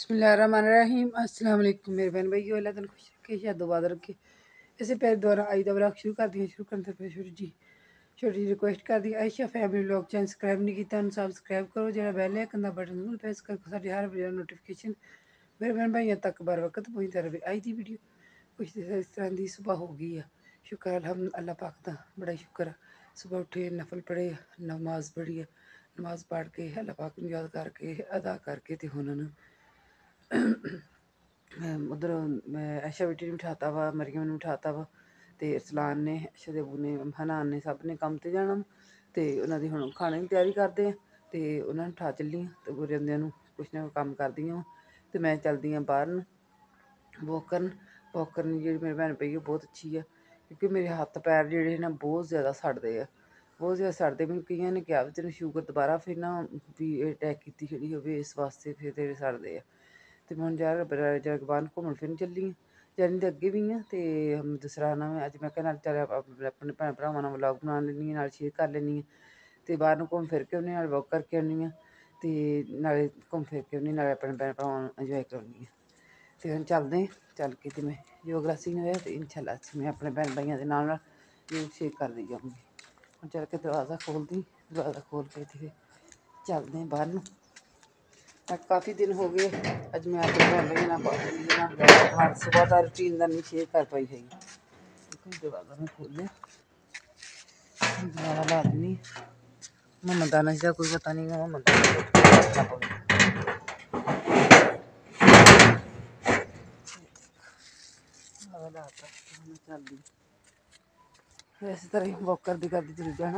बिस्मिल्लाहिर्रहमानिर्रहीम। अस्सलाम वालेकुम मेरे बहन भाई, अल्लाह तन खुश रखे, शादोबाद रखे। इससे पहले दोबारा आई दा व्लॉग शुरू कर दिया। शुरू करने से पहले छोटी रिक्वेस्ट कर दी, Ayesha family vlog channel subscribe नहीं किया तो सब्सक्राइब करो, जो बेल आइकन का बटन जरूर प्रेस करो, साडी हर वीडियो नोटिफिकेशन मेरे बहन भाइयों तक बर वक्त पहुँचती रहे। अज की वीडियो कुछ इस तरह की सुबह हो गई है। शुक्र अल्लाह पाक का बड़ा शुक्र है। सुबह उठे, नफल पढ़े, नमाज पढ़ी है, नमाज पढ़ के अल्लाह पाक को याद करके अदा करके तो उन्होंने उधर आयशा बेटी ने उठाता वा, मरियम ने उठाता वा, तो अरसलान ने, आयशा दे अबू ने, हनान ने, सब ने काम ते जाना। तो उन्होंने हुण खाने की तैयारी करते हैं। तो उन्होंने उठा चली तो बुरे बंदियां कुछ ना काम कर दी वा। तो मैं चलदी हाँ बाहर वॉक करन जी मेरी भैन पई बहुत अच्छी है, क्योंकि मेरे हत्थ पैर जोड़े ना बहुत ज़्यादा सड़ते हैं, बहुत ज़्यादा सड़ते। मैं कई ने कहा भी तेन शुगर दोबारा फिर ना भी अटैक की खड़ी हो इस वास्ते फिर तेरे सड़ते हैं। तो मैं हूँ जरा बाहर घूमन फिरन चली हाँ, जानी तो अगे भी हाँ। तो दूसरा ना मैं अज मैं क्या चल अपने भैन भरावां नाल व्लॉग बना लैनी हाँ, शेयर कर लैनी हाँ। तो बाहर घूम फिर के आनी, वॉक करके आनी हाँ, तो नाले घूम फिर के आनी, नाले अपने भैन भरावां इंजॉय करनी हाँ। तो हम चलते हैं, चल के तो मैं जो अगला सीन होया तो इंशाल्लाह मैं अपने भैन भाइयों के नाल जो शेयर कर दी जाऊँगी। हम चल के दरवाज़ा खोलती, दरवाज़ा खोल के फिर चलते हैं बाहर। काफ़ी दिन हो गए अज मैं अपने भैन भाइयों सुबह का रूटीन का नहीं शेयर कर पाई है। दरवाज़ा मैं खोलिया, दरवाज़ा ला देनी। मोहम्मद आना का कोई पता नहीं, मोहम्मद चलती इस तरह ही वॉक करती तुरी जाना।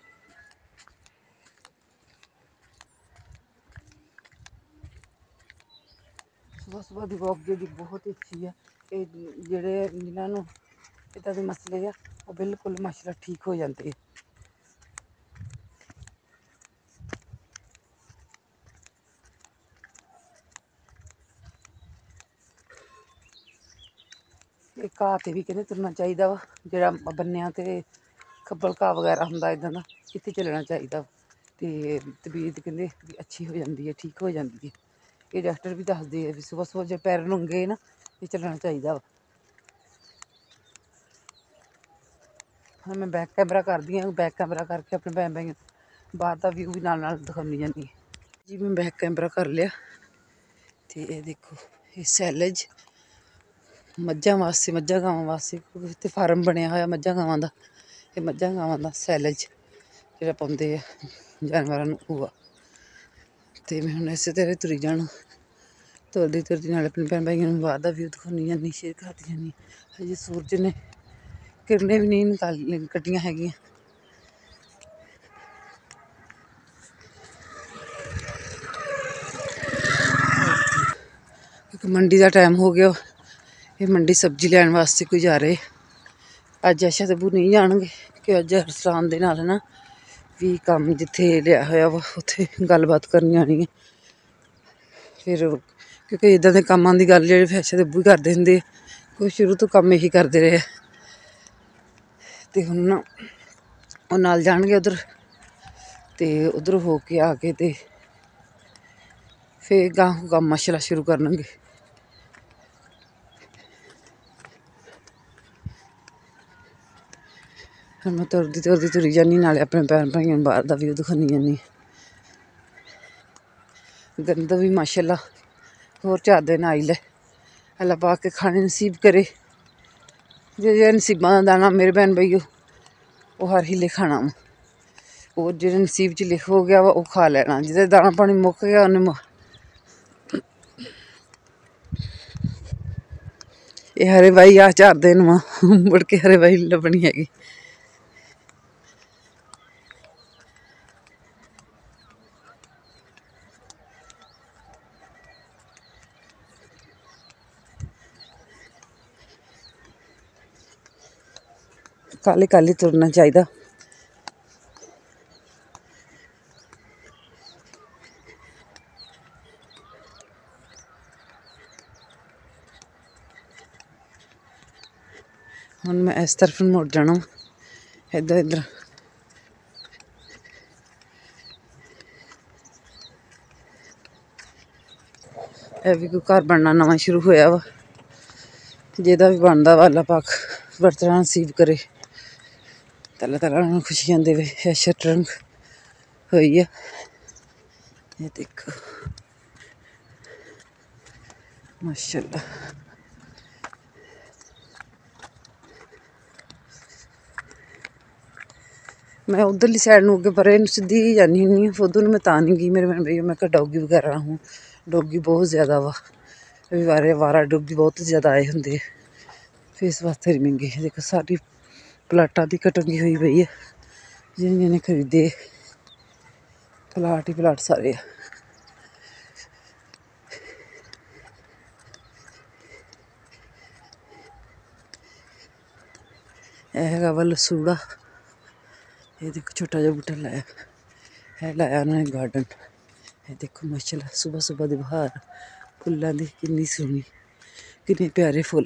सुबह सुबह की वॉक जी बहुत ही अच्छी है। ये जोड़े जिन्होंने इदा के मसले है वो बिल्कुल माशाअल्लाह ठीक हो जाते हैं। घाह ते भी कहते तुरना चाहिए वा, जो बन्या तो खब्बल घाह वगैरह होंगे इदा का इतने चलना चाहिए। तो तबीयत कहते अच्छी हो जाती है, ठीक हो जाती है। ये डॉक्टर भी दसते हैं भी सुबह सुबह जो पैर नंगे ना ये चलना चाहिए वा। हाँ मैं बैक कैमरा कर दी हाँ, बैक कैमरा करके अपने भैन भाई बाहर का व्यू भी नाल दिखानी जानी जी। मैं बैक कैमरा कर लिया। तो ये देखो ये सैलज मझां वास्ते, मझां गावां वास्ते इत्थे फार्म बनया होया मझां गावां दा। ये मझां गावां दा सैलज जेह्ड़ा पाउंदे आ जानवरां नूं ओह् आ। ते मैं हुण इस्सै तरह तुरी जाना, तुरदी नाल अपने भैन भाइयां नूं बाहर दा व्यू दिखानी जानी, शेयर करदी जानी। अजे सूरज ने किरनें भी नहीं कड्डियां हैगियां। क्योंकि मंडी का टाइम हो गया, ये मंडी सब्जी लैन वास्ते कोई जा रहे। अज आयशा ते अबू नहीं जाणगे कि अज अरसलान दे नाल ना भी कम्म जित्थे लिया होया वा उत्थे गल्लबात करनी आनी है। फिर क्योंकि इदां दे कम्मां दी गल्ल जेह्ड़े आयशा दे अबू ही करदे हुंदे, कोई शुरू तो कम्म यही करदे रहे। ते हुण ना ओह् नाल जाणगे उधर, ते उधर हो के आके ते फिर गांह कम्म माशाअल्लाह शुरू करनगे। मैं तुरदी तुरी जानी, नाले अपने भैन भाइयों नूं बाहर दा व्यू दिखानी जानी। गंद भी माशाअल्लाह होर 4 दिन आई लै, अल्लाह पाक के खाने नसीब करे। जे नसीबां दा दाना मेरे भैन भाइयो वो हर हीले खाना वा, और जेह्ड़े नसीब च लिखो गया वा ओह् खा लैना। जिहदा दाना पानी मुक्क गया उन्हें ये हरे बाई आ 4 दिन वा मुड़ के हरे बाई लब्भनी हैगी। काली काली तुरना चाहिदा। हुण मैं इस तरफ मुड़ जाना, इधर इधर ਇਹ ਵੀ ਕੋਈ ਘਰ ਬਣਨਾ ਨਵਾਂ ਸ਼ੁਰੂ ਹੋਇਆ ਵਾ। ਜਿਹਦਾ ਵੀ ਬਣਦਾ ਵਾ ਅੱਲਾ ਪਾਕ ਬਰਤਨਾਂ ਨਸੀਬ ਕਰੇ, ਅੱਲਾ ਤਾਲਾ ਨੂੰ ਖੁਸ਼ੀਆਂ ਦੇਵੇ। ਐਸ਼ੋ ਰੰਗ ਹੋਈ ਆ। ਇਹ ਦੇਖੋ ਮਾਸ਼ਾਅੱਲਾ। मैं उधरली साइड ਨੂੰ ਅੱਗੇ ਪਰੇ ਨੂੰ ਸਿੱਧੀ ਜਾਂਦੀ ਹੁੰਦੀ ਹਾਂ। ਉਧਰ ਨੂੰ ਮੈਂ ਤਾਂ ਨਹੀਂ ਗਈ। ਮੇਰੇ ਭਈਆ ਮੈਂ ਕਿਹਾ ਡੋਗੀ ਵਗੈਰਾ ਹੂੰ, ਡੋਗੀ ਬਹੁਤ ਜ਼ਿਆਦਾ ਵਾ, ਵਾਰਾ ਡੋਗੀ ਬਹੁਤ ਜ਼ਿਆਦਾ ਆਏ ਹੁੰਦੇ ਆ, ਫਿਰ ਇਸ ਵਾਸਤੇ ਨਹੀਂ ਮੈਂ ਗਈ। ਦੇਖੋ ਸਾਰੀ ਪਲਾਟਾਂ ਦੀ ਕਟਿੰਗ ਹੋਈ ਪਈ ਆ, ਜਿਹਨੇ ਨੇ ਖਰੀਦੇ ਪਲਾਟ ਹੀ ਪਲਾਟ ਸਾਰੇ ਆ। ਇਹ ਹੈਗਾ ਵਾ ਲਸੂੜਾ। ਇਹ ਦੇਖੋ छोटा ਜਿਹਾ ਬੂਟਾ ਲਾਇਆ ਹੈ, ਲਾਇਆ ਉਹਨਾਂ ਨੇ गार्डन। ਇਹ देखो माशाल्लाह सुबह सुबह ਦੀ ਬਹਾਰ ਫੁੱਲਾਂ ਦੀ ਕਿੰਨੀ ਸੋਹਣੀ, कितने प्यारे फुल।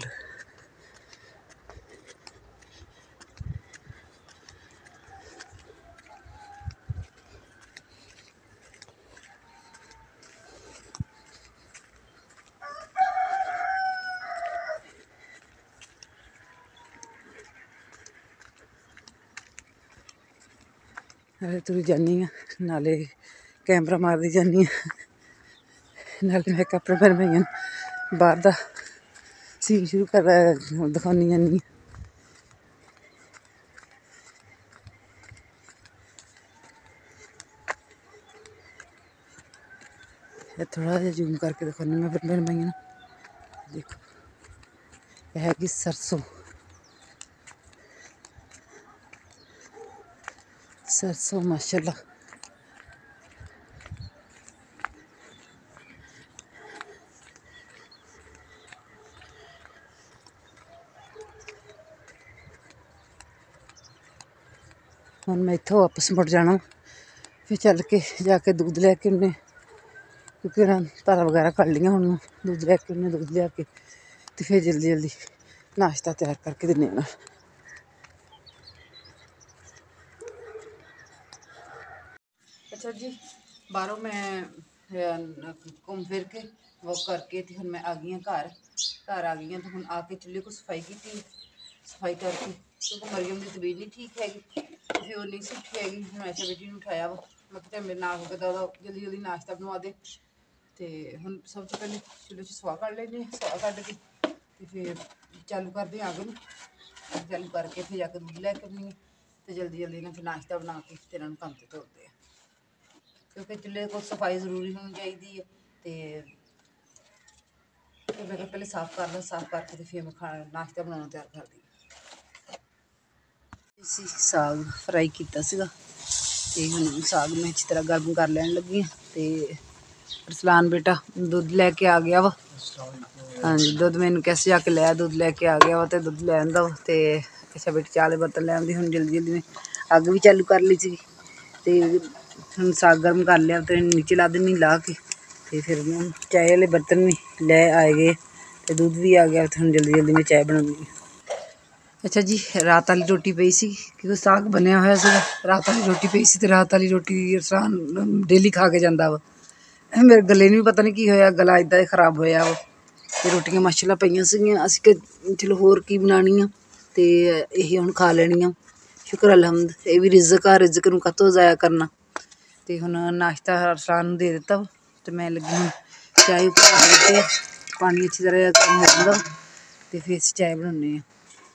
तुरी जानी हाँ, नाले कैमरा मारती जानी हाँ, नाले मैं अपने भैन भाइयों बाहर का सीन शुरू कर दिखानी जानी। थोड़ा जिहा जूम करके दिखानी मैं अपने भैन भाइयों। देखो यह हैगी सरसों, सरसों माशाल्लाह। ਹੁਣ मैं इत्थों वापस मुड़ जाना, फिर चल के जाके दूध लैके उन्हें, क्योंकि धारा वगैरह कर लियां, हुण दूध लैके उन्हें दूध लिया के तो फिर जल्दी जल्दी नाश्ता तैयार करके दिन्ने उन्हें। अच्छा जी, बाहरों मैं घूम फिर के वॉक करके तो हम मैं आ गई घर आ गई। तो हम आके चूल्हे को सफाई की, सफाई करके, क्योंकि मरियम की तबीयत नहीं ठीक हैगी, फिर वो नहीं सी उठी हैगी। मैं ऐसा बेटी ने उठाया वा, मैं क्या मेरे नाल होकर जल्दी जल्दी नाश्ता बनवा दे। तो हम सब तो पहले चूल्हे सवाह कढ़ लेने, सवाह कढ़ के तो फिर चालू करते अग में, चालू करके फिर जाके दूध लैके आनी, तो जल्दी जल्दी इन्हें फिर नाश्ता बना के फिर इन्होंने काम से तोड़ते हैं, क्योंकि चूल्हे को सफाई जरूरी होनी चाहिए। तो मैं पहले साफ कर ला, साफ करके फिर मैं खाना नाश्ता बनाना तैयार कर दी। इसी साग फ्राई किया सीगा, ते हुण साग मैं अच्छी तरह गर्म कर लैन लगी हाँ। तो रसलान बेटा दुध लैके आ गया वा, हाँ जी दुध मैनू कैसे जाके लै, दुध लैके आ गया वा, तो दुध लै आंदा वा। तो अच्छा बेटी चाह दे बर्तन लै आंदी, हुण जल्दी जल्दी मैं अग भी चालू कर ली सी। तो हम साग गर्म कर लिया, तो नीचे ला देनी ला के, तो फिर चाय वाले बर्तन भी लै आए गए, तो दूध भी आ गया। तो हम जल्दी जल्दी मैं चाय बनाऊँगी। अच्छा जी, रात वाली रोटी पई सी, क्योंकि साग बनया होया सीगा, रात वाली रोटी पई सी, ते रात वाली रोटी रसान डेली खा के जांदा वा। मेरे गले नूं भी पता नहीं की होया, गला इदां ही खराब होया वा। ते रोटियां माशाल्लाह पईयां सीगियां, असीं कि चलो होर की बनाणियां, ते यही हुण खा लैणियां। शुक्र अलहमद, ये भी रिज़क आ, रिज़क नूं काहतों ज़ाया करना। ते हुण नाश्ता रसान नूं दे दित्ता वा, ते मैं लगी हुण चाय उप्पर दित्ती, पानी अच्छी तरह गर्म हो जांदा, ते फिर असीं चाय बनाउने आं।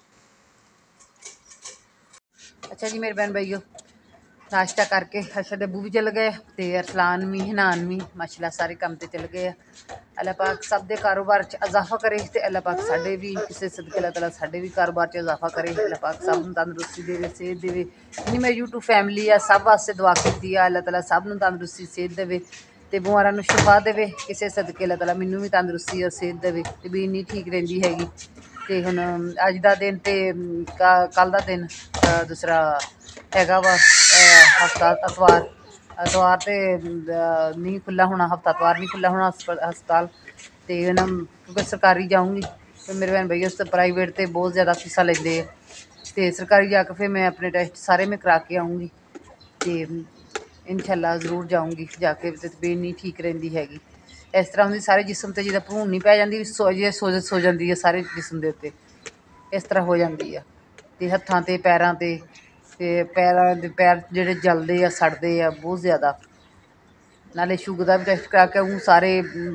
अच्छा जी मेरे बहन भाइयों, नाश्ता करके अच्छा डब्बू भी चल गए, तो अरसलान भी हनान भी माशाल्लाह सारे काम ते चल गए। अल्लाह पाक सब दे कारोबार च इजाफा करे, तो अल्लाह पाक साडे भी किसी सदके अल्लाह ताला साडे भी कारोबार च इजाफा करे। अल्लाह पाक सब नूं तंदरुस्ती देवे, सेहत देवे। जिन्नी मेरी यूट्यूब फैमिली है सब वास्ते दुआ कीती है, अल्लाह ताला सब नूं तंदरुस्ती सेहत देवे, तो बीमारां नूं शिफा देवे। किसी सदके अल्लाह ताला मैनूं भी तंदरुस्ती और सेहत देवे, तबीयत नहीं ठीक रहिंदी हैगी। तो हुण अज दा दिन तो कल दा दिन दूसरा हैगा वा हफ्ता एतवार, एतवार तो नहीं खुला होना, हफ्ता एतवार नहीं खुला होना हस्पताल। तो क्योंकि सरकारी जाऊँगी, तो मेरे बहन भैया उस प्राइवेट तो बहुत ज़्यादा फीसा लेंदे है। तो सरकारी जाके फिर मैं अपने टेस्ट सारे मैं करा के आऊँगी, तो इंशाल्लाह ज़रूर जाऊँगी, जाके तबीयत नहीं ठीक रहिंदी हैगी। इस तरह उनकी सारे जिसम से जिदा भून नहीं पै जाती, सो जाती है सारे जिसम के उत्ते, इस तरह हो जाती है। तो हत्थां ते पैरां ते पैर ਜਿਹੜੇ जलते आ सड़ते आ बहुत ज़्यादा। नाले शुगर का भी टेस्ट करा के आऊँ, सारे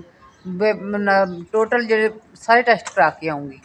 टोटल जेह्ड़े सारे टेस्ट करा के आऊँगी।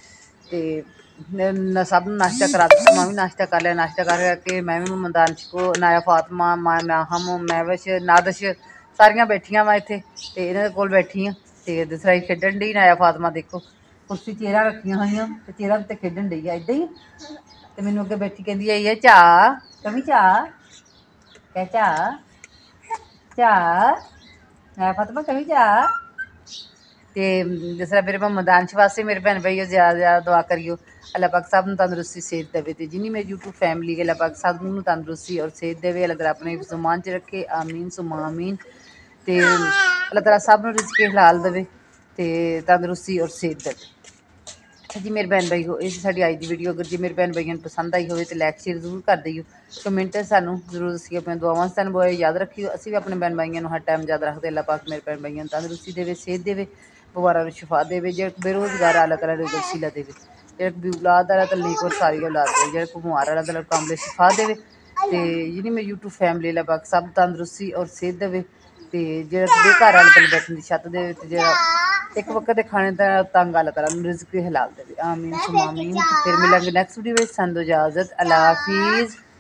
तो सब नाश्ता करा दिता, मैं भी नाश्ता कर लिया। नाश्ता करके मैं भी मैदान को नाया फातमा हम महविश नादश सारियां बैठियां वा इत्थे, ते इन्हां दे कोल बैठी हाँ। ते दूसरा खेडन डई नाया फातमा, देखो कुर्सी चेयरां रखियां होइयां ते चेयरां उत्ते खेडन डई आ इदां ही। ते मैनूं अग्गे बैठी कहंदी आई है चाह्, कमी चाह्, कह चाह् चाह्, नाया फातमा कमी चाह्। तो जिस तरह मेरे मैदान वास्ते मेरे भैन भाइयों ज़्यादा ज़्यादा दुआ करियो, अल्लाह पाक सब नूं तंदरुस्ती सेहत देवे। तो जिन्नी मेरी यूट्यूब फैमिली अल्लाह पाक सब नूं तंदरुस्ती और सेहत देवे, अल्लाह ताला अपने ज़ुबान च रखे, आमीन सुम्मा आमीन। तो अल्लाह ताला सब नूं रिज़्क़े हलाल देवे ते तंदरुस्ती और सेहत देवे। अच्छा जी मेरे भैन भाई हो, ये साडी अज दी वीडियो। अगर जी मेरे भैन भाइयों नूं पसंद आई होवे तो लाइक शेयर जरूर कर दिओ, कमेंट सानूं जरूर दस्सिओ, अपनी दुआवां सानूं बोए याद रखियो। असीं भी अपने भैन भाइयों नूं हर टाइम याद रखदे। अल्लाह पाक मेरे भैन भाइयों नूं तंदरुस्ती देवे, सेहत देवे, बीमारां नूं शिफा देवे, जेह्ड़े बेरोज़गार अल्लाह ताला नूं वसीला देवे, जेह्ड़े औलाद अल्लाह ताला नेक और सारी औलाद देवे, जेह्ड़े बमार अल्लाह ताला कामले शिफा देवे। ते जिन्नी मेरी यूट्यूब फैमिली अल्लाह पाक सब तंदरुस्ती और सेहत देवे। ते जेह्ड़ा बेघर अल्लाह ताला बैठने दी छत्त देवे, ते जेह्ड़ा एक वक्त के खाने दा तंग अल्लाह ताला नूं रिज़्क़ हलाल देवे, आमीन सुम्मा आमीन। फिर मिलांगे नैक्सट वीडियो विच, सानूं इजाज़त, अल्लाह हाफिज़।